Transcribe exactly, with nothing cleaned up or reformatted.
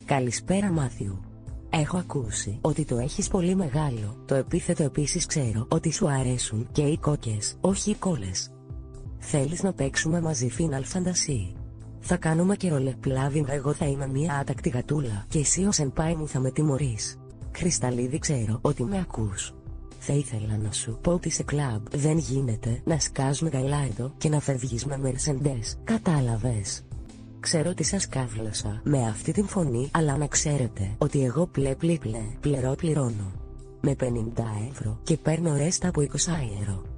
Καλησπέρα Μάθιου. Έχω ακούσει ότι το έχεις πολύ μεγάλο, το επίθετο επίσης ξέρω ότι σου αρέσουν και οι κόκκες, όχι οι κόλλες. Θέλεις να παίξουμε μαζί Final Fantasy? Θα κάνουμε και ρολεπλάβινγκ, εγώ θα είμαι μια άτακτη γατούλα και εσύ ο σενπάι μου θα με τιμωρείς. Κρυσταλλίδη, ξέρω ότι με ακούς. Θα ήθελα να σου πω ότι σε κλαμπ δεν γίνεται να σκάς με γαλάιδο και να φεύγεις με μερσεντές, κατάλαβες? Ξέρω ότι σας κάβλωσα με αυτή την φωνή, αλλά να ξέρετε ότι εγώ πλε πλε πλε πληρώ πληρώνω με πενήντα ευρώ και παίρνω ρέστα από είκοσι ευρώ.